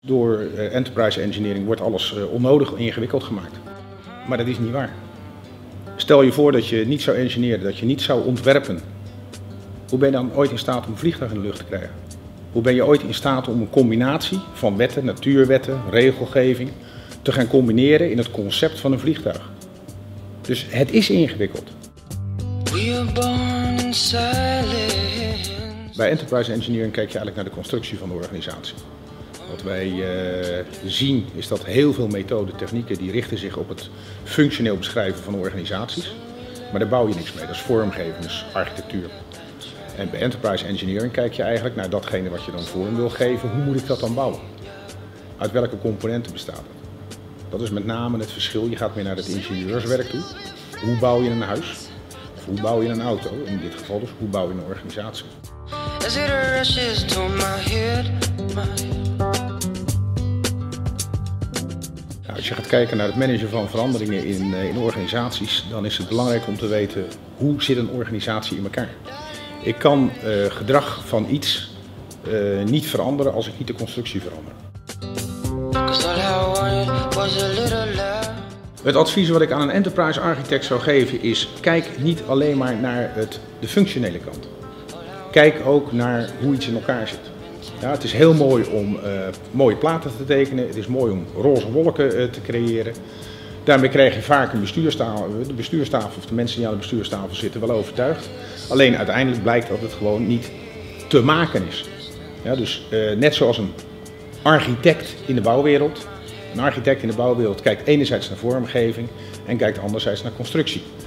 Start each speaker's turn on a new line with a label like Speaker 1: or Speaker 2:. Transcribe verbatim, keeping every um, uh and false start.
Speaker 1: Door uh, enterprise engineering wordt alles uh, onnodig ingewikkeld gemaakt. Maar dat is niet waar. Stel je voor dat je niet zou engineeren, dat je niet zou ontwerpen. Hoe ben je dan ooit in staat om een vliegtuig in de lucht te krijgen? Hoe ben je ooit in staat om een combinatie van wetten, natuurwetten, regelgeving te gaan combineren in het concept van een vliegtuig? Dus het is ingewikkeld. Bij enterprise engineering kijk je eigenlijk naar de constructie van de organisatie. Wat wij uh, zien is dat heel veel methoden, technieken, die richten zich op het functioneel beschrijven van organisaties. Maar daar bouw je niks mee, dat is vormgeving, dat is architectuur. En bij enterprise engineering kijk je eigenlijk naar datgene wat je dan vorm wil geven. Hoe moet ik dat dan bouwen? Uit welke componenten bestaat het? Dat is met name het verschil. Je gaat meer naar het ingenieurswerk toe. Hoe bouw je een huis? Of hoe bouw je een auto? In dit geval dus, hoe bouw je een organisatie? Nou, als je gaat kijken naar het managen van veranderingen in, in organisaties, dan is het belangrijk om te weten hoe zit een organisatie in elkaar. Ik kan uh, gedrag van iets uh, niet veranderen als ik niet de constructie verander. Het advies wat ik aan een enterprise architect zou geven is: kijk niet alleen maar naar het, de functionele kant. Kijk ook naar hoe iets in elkaar zit. Ja, het is heel mooi om uh, mooie platen te tekenen, het is mooi om roze wolken uh, te creëren. Daarmee krijg je vaak een bestuurstafel, de bestuurstafel of de mensen die aan de bestuurstafel zitten wel overtuigd. Alleen uiteindelijk blijkt dat het gewoon niet te maken is. Ja, dus uh, net zoals een architect in de bouwwereld. Een architect in de bouwwereld kijkt enerzijds naar vormgeving en kijkt anderzijds naar constructie.